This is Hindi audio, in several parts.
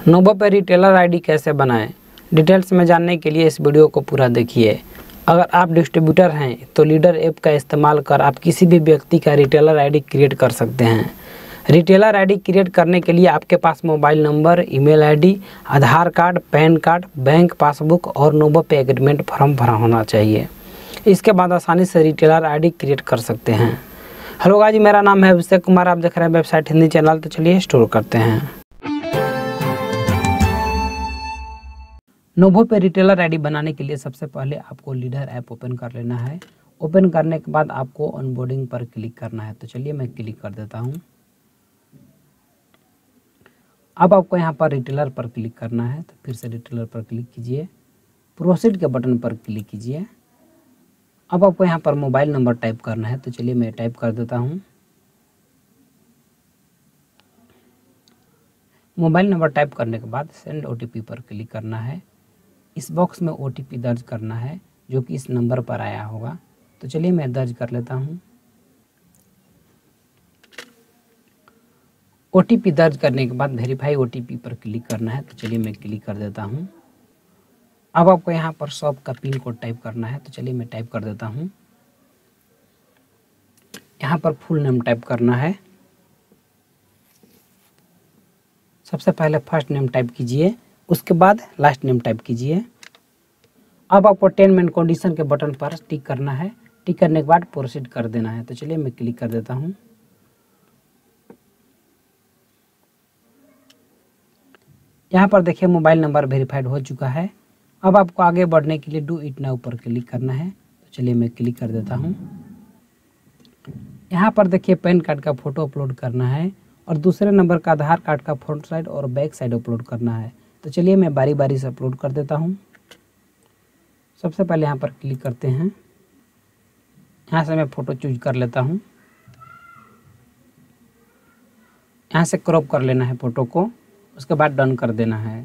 नोबो पे रिटेलर आईडी कैसे बनाएं, डिटेल्स में जानने के लिए इस वीडियो को पूरा देखिए। अगर आप डिस्ट्रीब्यूटर हैं तो लीडर ऐप का इस्तेमाल कर आप किसी भी व्यक्ति का रिटेलर आईडी क्रिएट कर सकते हैं। रिटेलर आईडी क्रिएट करने के लिए आपके पास mobile number, email ID, Aadhaar card, PAN card, bank passbook और नोबो पे एग्रीमेंट फॉर्म भरा होना चाहिए। इसके बाद आसानी से रिटेलर आईडी क्रिएट कर सकते हैं। हेलो गाइस, मेरा नाम है अभिषेक कुमार, आप देख रहे हैं वेबसाइट हिंदी चैनल। तो चलिए शुरू करते हैं। नोबो पे रिटेलर आईडी बनाने के लिए सबसे पहले आपको लीडर ऐप ओपन कर लेना है। ओपन करने के बाद आपको ऑनबोर्डिंग पर क्लिक करना है। तो चलिए मैं क्लिक कर देता हूं। अब आपको यहां पर रिटेलर पर क्लिक करना है, तो फिर से रिटेलर पर क्लिक कीजिए, प्रोसीड के बटन पर क्लिक कीजिए। अब आपको यहां पर मोबाइल नंबर टाइप करना है। तो चलिए मैं टाइप कर देता हूं। मोबाइल नंबर टाइप करने के बाद सेंड ओटीपी पर क्लिक करना है। इस बॉक्स में ओटीपी दर्ज करना है जो कि इस नंबर पर आया होगा। तो चलिए मैं दर्ज कर लेता हूं। ओटीपी दर्ज करने के बाद वेरीफाई ओटीपी पर क्लिक करना है। तो चलिए मैं क्लिक कर देता हूं। अब आपको यहां पर शॉप का पिन कोड टाइप करना है। तो चलिए मैं टाइप कर देता हूं। यहां पर फुल नेम टाइप करना है। सबसे पहले फर्स्ट नेम टाइप कीजिए, उसके बाद लास्ट नेम टाइप कीजिए। अब आपको 10 मेन कंडीशन के बटन पर टिक करना है। टिक करने के बाद प्रोसीड कर देना है। तो चलिए मैं क्लिक कर देता हूं। यहाँ पर देखिए मोबाइल नंबर वेरीफाइड हो चुका है। अब आपको आगे बढ़ने के लिए डू इट नाउ पर क्लिक करना है। तो चलिए मैं क्लिक कर देता हूं। यहाँ पर देखिए पैन कार्ड का फोटो अपलोड करना है और दूसरे नंबर का आधार कार्ड का फ्रंट साइड और बैक साइड अपलोड करना है। तो चलिए मैं बारी बारी से अपलोड कर देता हूं। सबसे पहले यहाँ पर क्लिक करते हैं। यहाँ से मैं फ़ोटो चूज कर लेता हूँ। यहाँ से क्रॉप कर लेना है फ़ोटो को, उसके बाद डन कर देना है।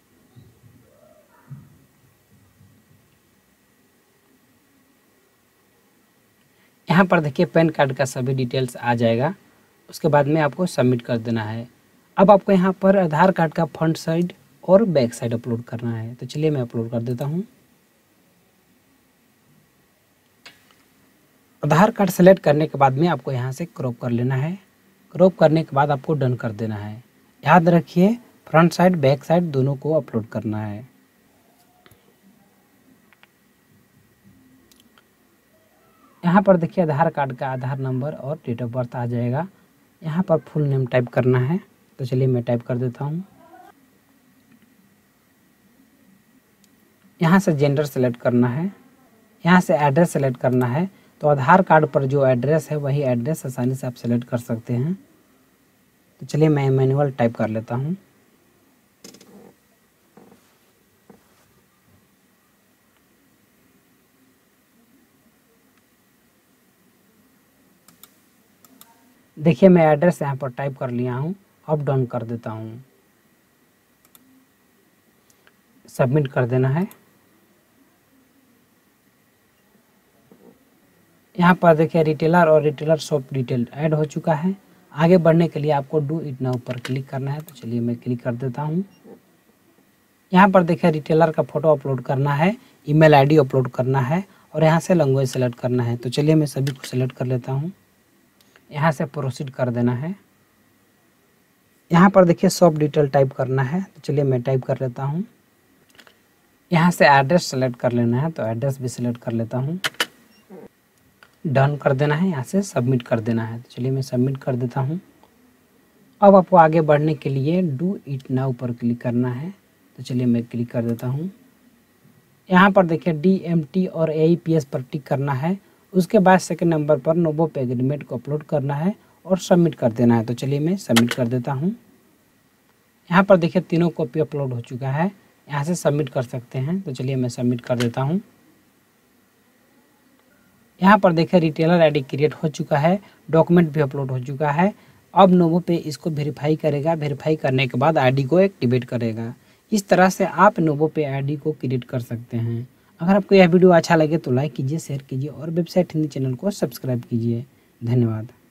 यहाँ पर देखिए पैन कार्ड का सभी डिटेल्स आ जाएगा। उसके बाद में आपको सबमिट कर देना है। अब आपको यहाँ पर आधार कार्ड का फ्रंट साइड और बैक साइड अपलोड करना है। तो चलिए मैं अपलोड कर देता हूँ। आधार कार्ड सेलेक्ट करने के बाद में आपको यहाँ से क्रॉप कर लेना है। क्रॉप करने के बाद आपको डन कर देना है। याद रखिए फ्रंट साइड बैक साइड दोनों को अपलोड करना है। यहाँ पर देखिए आधार कार्ड का आधार नंबर और डेट ऑफ बर्थ आ जाएगा। यहाँ पर फुल नेम टाइप करना है। तो चलिए मैं टाइप कर देता हूँ। यहाँ से जेंडर सेलेक्ट करना है। यहाँ से एड्रेस सेलेक्ट करना है। तो आधार कार्ड पर जो एड्रेस है वही एड्रेस आसानी से आप सेलेक्ट कर सकते हैं। तो चलिए मैं मैनुअल टाइप कर लेता हूँ। देखिए मैं एड्रेस यहाँ पर टाइप कर लिया हूँ। अब डन कर देता हूँ। सबमिट कर देना है। यहाँ पर देखिए रिटेलर और रिटेलर शॉप डिटेल ऐड हो चुका है। आगे बढ़ने के लिए आपको डू इट नाउ पर क्लिक करना है। तो चलिए मैं क्लिक कर देता हूँ। यहाँ पर देखिए रिटेलर का फोटो अपलोड करना है, ईमेल आईडी अपलोड करना है और यहाँ से लैंग्वेज सेलेक्ट करना है। तो चलिए मैं सभी को सेलेक्ट कर लेता हूँ। यहाँ से प्रोसीड कर देना है। यहाँ पर देखिए शॉप डिटेल टाइप करना है। तो चलिए मैं टाइप कर लेता हूँ। यहाँ से एड्रेस सेलेक्ट कर लेना है। तो एड्रेस भी सिलेक्ट कर लेता हूँ। डन कर देना है। यहाँ से सबमिट कर देना है। तो चलिए मैं सबमिट कर देता हूँ। अब आपको आगे बढ़ने के लिए डू इट नाउ पर क्लिक करना है। तो चलिए मैं क्लिक कर देता हूँ। यहाँ पर देखिए DMT और AEPS पर टिक करना है। उसके बाद सेकंड नंबर पर नोबो पे एग्रीमेंट को अपलोड करना है और सबमिट कर देना है। तो चलिए मैं सबमिट कर देता हूँ। यहाँ पर देखिए तीनों कॉपी अपलोड हो चुका है। यहाँ से सबमिट कर सकते हैं। तो चलिए मैं सबमिट कर देता हूँ। यहाँ पर देखिए रिटेलर आईडी क्रिएट हो चुका है, डॉक्यूमेंट भी अपलोड हो चुका है। अब नोबो पे इसको वेरीफाई करेगा। वेरीफाई करने के बाद आईडी को एक्टिवेट करेगा। इस तरह से आप नोबो पे आईडी को क्रिएट कर सकते हैं। अगर आपको यह वीडियो अच्छा लगे तो लाइक कीजिए, शेयर कीजिए और वेबसाइट हिंदी चैनल को सब्सक्राइब कीजिए। धन्यवाद।